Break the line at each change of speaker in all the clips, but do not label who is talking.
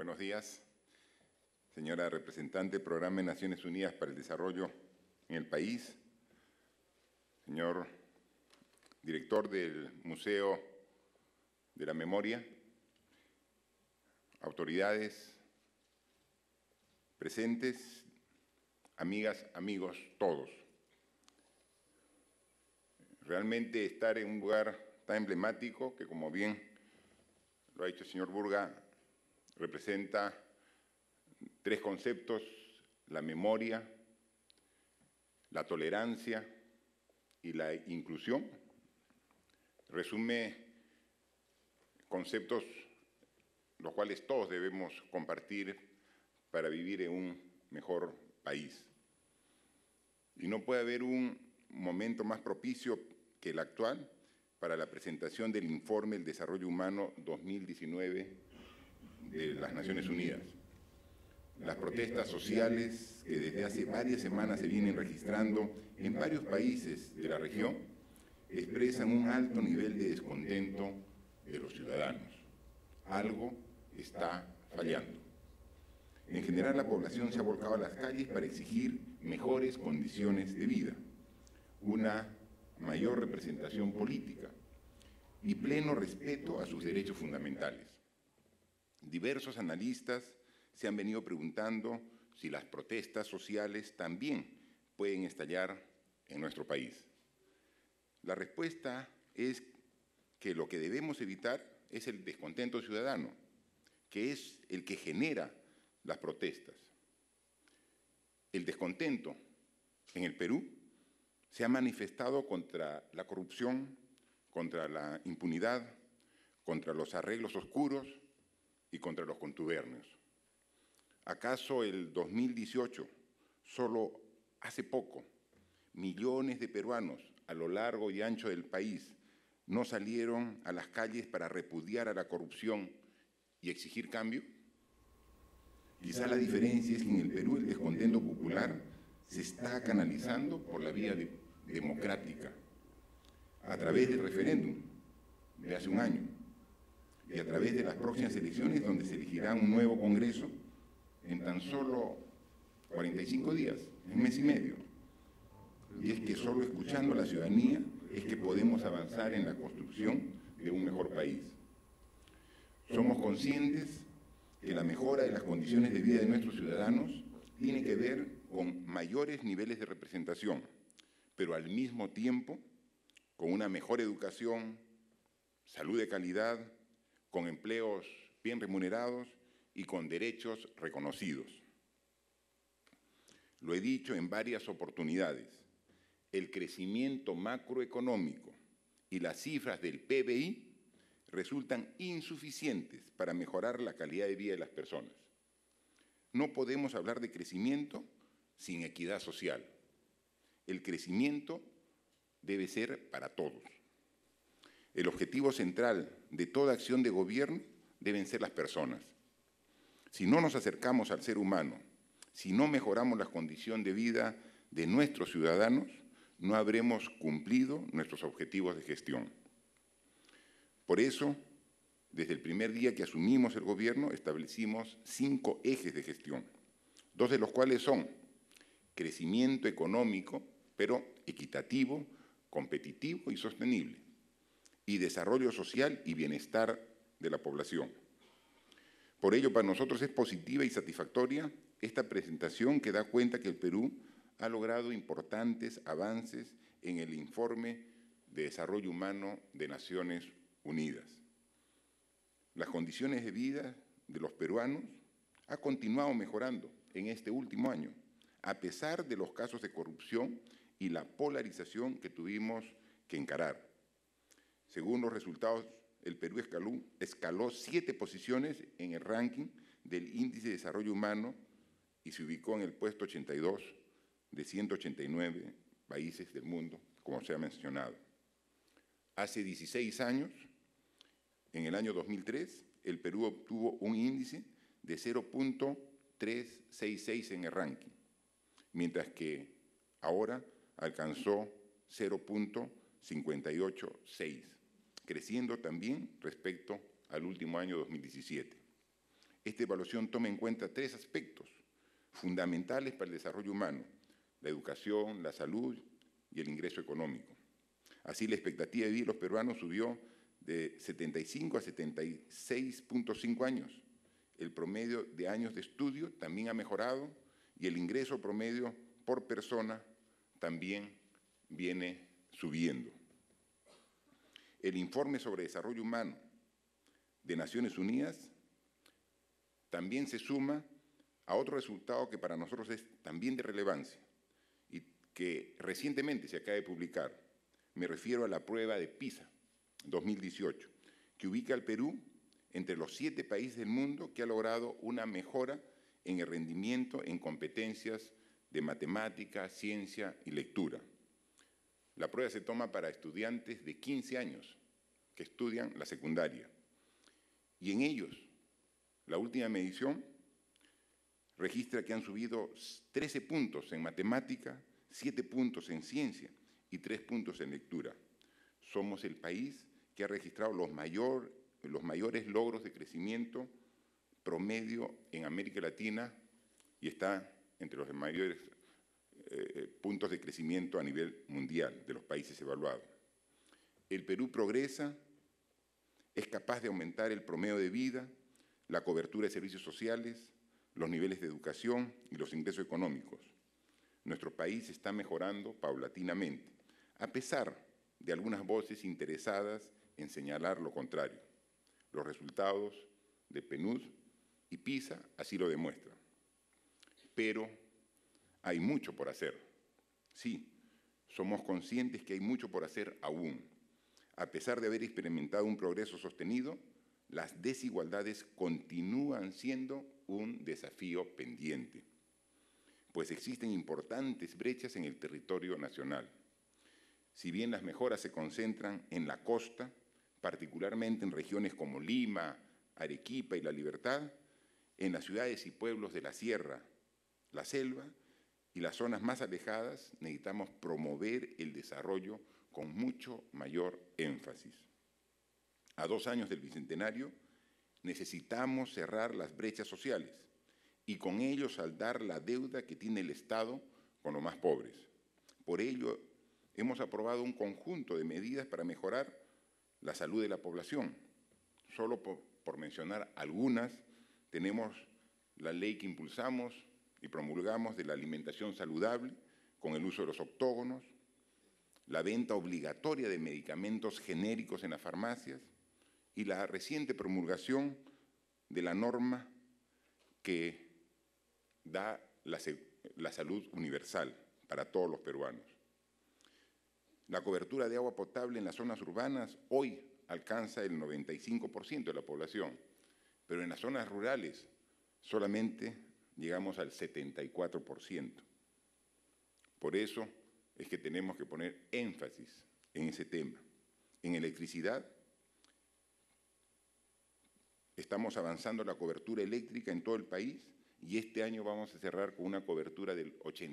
Buenos días, señora representante del Programa de Naciones Unidas para el Desarrollo en el país, señor director del Museo de la Memoria, autoridades presentes, amigas, amigos, todos. Realmente estar en un lugar tan emblemático que, como bien lo ha dicho el señor Burga, representa tres conceptos: la memoria, la tolerancia y la inclusión. Resume conceptos los cuales todos debemos compartir para vivir en un mejor país. Y no puede haber un momento más propicio que el actual para la presentación del Informe del Desarrollo Humano 2019 de las Naciones Unidas. Las protestas sociales que desde hace varias semanas se vienen registrando en varios países de la región expresan un alto nivel de descontento de los ciudadanos. Algo está fallando. En general, la población se ha volcado a las calles para exigir mejores condiciones de vida, una mayor representación política y pleno respeto a sus derechos fundamentales. Diversos analistas se han venido preguntando si las protestas sociales también pueden estallar en nuestro país. La respuesta es que lo que debemos evitar es el descontento ciudadano, que es el que genera las protestas. El descontento en el Perú se ha manifestado contra la corrupción, contra la impunidad, contra los arreglos oscuros y contra los contubernios. ¿Acaso el 2018, solo hace poco, millones de peruanos a lo largo y ancho del país no salieron a las calles para repudiar a la corrupción y exigir cambio? Quizá la diferencia es que en el Perú el descontento popular se está canalizando por la vía democrática, a través del referéndum de hace un año y a través de las próximas elecciones, donde se elegirá un nuevo Congreso en tan solo 45 días, en mes y medio. Y es que solo escuchando a la ciudadanía es que podemos avanzar en la construcción de un mejor país. Somos conscientes que la mejora de las condiciones de vida de nuestros ciudadanos tiene que ver con mayores niveles de representación, pero al mismo tiempo con una mejor educación, salud de calidad, con empleos bien remunerados y con derechos reconocidos. Lo he dicho en varias oportunidades, el crecimiento macroeconómico y las cifras del PBI resultan insuficientes para mejorar la calidad de vida de las personas. No podemos hablar de crecimiento sin equidad social. El crecimiento debe ser para todos. El objetivo central de toda acción de gobierno deben ser las personas. Si no nos acercamos al ser humano, si no mejoramos la condición de vida de nuestros ciudadanos, no habremos cumplido nuestros objetivos de gestión. Por eso, desde el primer día que asumimos el gobierno, establecimos 5 ejes de gestión, 2 de los cuales son crecimiento económico, pero equitativo, competitivo y sostenible, y desarrollo social y bienestar de la población. Por ello, para nosotros es positiva y satisfactoria esta presentación que da cuenta que el Perú ha logrado importantes avances en el Informe de Desarrollo Humano de Naciones Unidas. Las condiciones de vida de los peruanos han continuado mejorando en este último año, a pesar de los casos de corrupción y la polarización que tuvimos que encarar. Según los resultados, el Perú escaló 7 posiciones en el ranking del Índice de Desarrollo Humano y se ubicó en el puesto 82 de 189 países del mundo, como se ha mencionado. Hace 16 años, en el año 2003, el Perú obtuvo un índice de 0.366 en el ranking, mientras que ahora alcanzó 0.586, creciendo también respecto al último año 2017. Esta evaluación toma en cuenta 3 aspectos fundamentales para el desarrollo humano: la educación, la salud y el ingreso económico. Así, la expectativa de vida de los peruanos subió de 75 a 76.5 años. El promedio de años de estudio también ha mejorado y el ingreso promedio por persona también viene subiendo. El informe sobre desarrollo humano de Naciones Unidas también se suma a otro resultado que para nosotros es también de relevancia y que recientemente se acaba de publicar. Me refiero a la prueba de PISA 2018, que ubica al Perú entre los 7 países del mundo que ha logrado una mejora en el rendimiento en competencias de matemática, ciencia y lectura. La prueba se toma para estudiantes de 15 años que estudian la secundaria. Y en ellos, la última medición registra que han subido 13 puntos en matemática, 7 puntos en ciencia y 3 puntos en lectura. Somos el país que ha registrado los mayores logros de crecimiento promedio en América Latina y está entre los mayores puntos de crecimiento a nivel mundial de los países evaluados. El Perú progresa, es capaz de aumentar el promedio de vida, la cobertura de servicios sociales, los niveles de educación y los ingresos económicos. Nuestro país está mejorando paulatinamente, a pesar de algunas voces interesadas en señalar lo contrario. Los resultados de PNUD y PISA así lo demuestran. Pero hay mucho por hacer. Sí, somos conscientes que hay mucho por hacer aún. A pesar de haber experimentado un progreso sostenido, las desigualdades continúan siendo un desafío pendiente, pues existen importantes brechas en el territorio nacional. Si bien las mejoras se concentran en la costa, particularmente en regiones como Lima, Arequipa y La Libertad, en las ciudades y pueblos de la sierra, la selva y las zonas más alejadas necesitamos promover el desarrollo con mucho mayor énfasis. A 2 años del Bicentenario, necesitamos cerrar las brechas sociales y con ello saldar la deuda que tiene el Estado con los más pobres. Por ello, hemos aprobado un conjunto de medidas para mejorar la salud de la población. Solo por mencionar algunas, tenemos la ley que impulsamos y promulgamos de la alimentación saludable con el uso de los octógonos, la venta obligatoria de medicamentos genéricos en las farmacias y la reciente promulgación de la norma que da la salud universal para todos los peruanos. La cobertura de agua potable en las zonas urbanas hoy alcanza el 95% de la población, pero en las zonas rurales solamente llegamos al 74%. Por eso es que tenemos que poner énfasis en ese tema. En electricidad, estamos avanzando la cobertura eléctrica en todo el país y este año vamos a cerrar con una cobertura del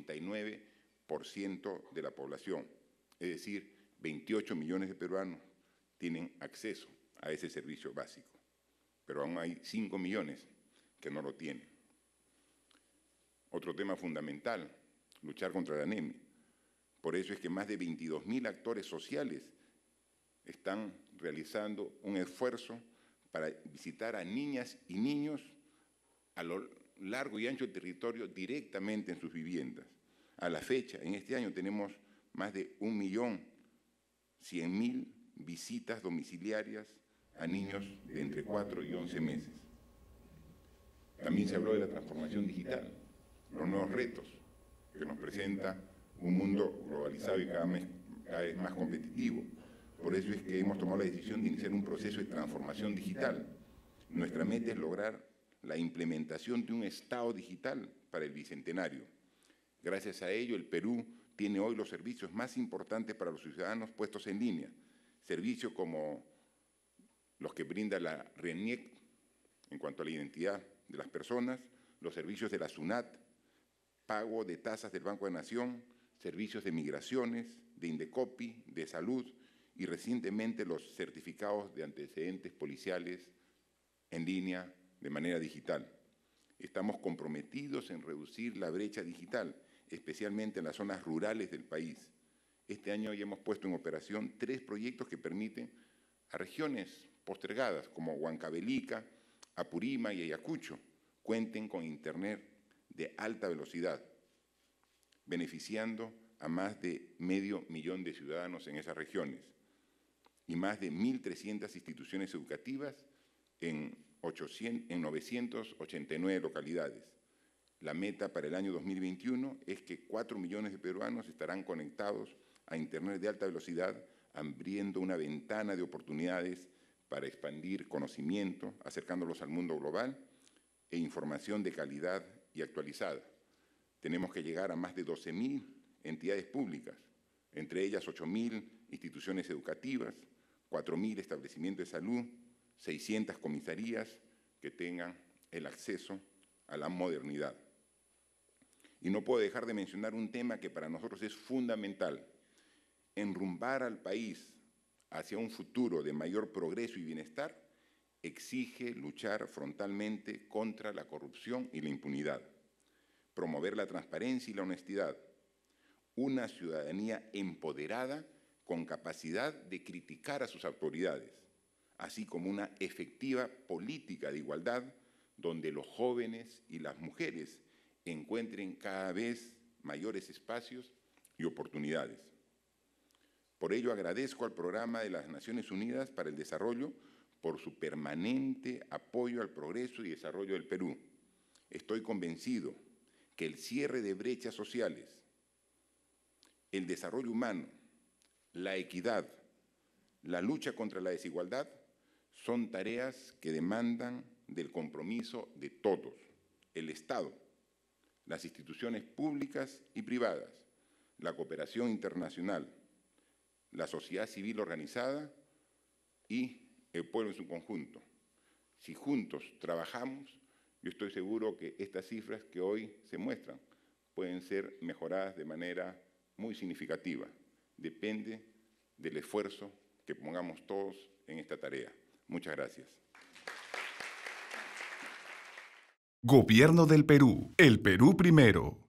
89% de la población. Es decir, 28 millones de peruanos tienen acceso a ese servicio básico, pero aún hay 5 millones que no lo tienen. Otro tema fundamental, luchar contra la anemia. Por eso es que más de 22.000 actores sociales están realizando un esfuerzo para visitar a niñas y niños a lo largo y ancho del territorio directamente en sus viviendas. A la fecha, en este año tenemos más de 1.100.000 visitas domiciliarias a niños de entre 4 y 11 meses. También se habló de la transformación digital, los nuevos retos que nos presenta un mundo globalizado y cada vez más competitivo. Por eso es que hemos tomado la decisión de iniciar un proceso de transformación digital. Nuestra meta es lograr la implementación de un Estado digital para el Bicentenario. Gracias a ello, el Perú tiene hoy los servicios más importantes para los ciudadanos puestos en línea, servicios como los que brinda la RENIEC en cuanto a la identidad de las personas, los servicios de la SUNAT, pago de tasas del Banco de Nación, servicios de migraciones, de Indecopi, de salud y recientemente los certificados de antecedentes policiales en línea de manera digital. Estamos comprometidos en reducir la brecha digital, especialmente en las zonas rurales del país. Este año ya hemos puesto en operación 3 proyectos que permiten a regiones postergadas como Huancavelica, Apurímac y Ayacucho cuenten con Internet de alta velocidad, beneficiando a más de 500.000 de ciudadanos en esas regiones y más de 1.300 instituciones educativas en 989 localidades. La meta para el año 2021 es que 4 millones de peruanos estarán conectados a Internet de alta velocidad, abriendo una ventana de oportunidades para expandir conocimiento, acercándolos al mundo global e información de calidad y actualizada. Tenemos que llegar a más de 12.000 entidades públicas, entre ellas 8.000 instituciones educativas, 4.000 establecimientos de salud, 600 comisarías que tengan el acceso a la modernidad. Y no puedo dejar de mencionar un tema que para nosotros es fundamental. Enrumbar al país hacia un futuro de mayor progreso y bienestar exige luchar frontalmente contra la corrupción y la impunidad, promover la transparencia y la honestidad, una ciudadanía empoderada con capacidad de criticar a sus autoridades, así como una efectiva política de igualdad donde los jóvenes y las mujeres encuentren cada vez mayores espacios y oportunidades. Por ello agradezco al Programa de las Naciones Unidas para el Desarrollo por su permanente apoyo al progreso y desarrollo del Perú. Estoy convencido que el cierre de brechas sociales, el desarrollo humano, la equidad, la lucha contra la desigualdad son tareas que demandan del compromiso de todos, el Estado, las instituciones públicas y privadas, la cooperación internacional, la sociedad civil organizada y el pueblo en su conjunto. Si juntos trabajamos, yo estoy seguro que estas cifras que hoy se muestran pueden ser mejoradas de manera muy significativa. Depende del esfuerzo que pongamos todos en esta tarea. Muchas gracias.
Gobierno del Perú. El Perú primero.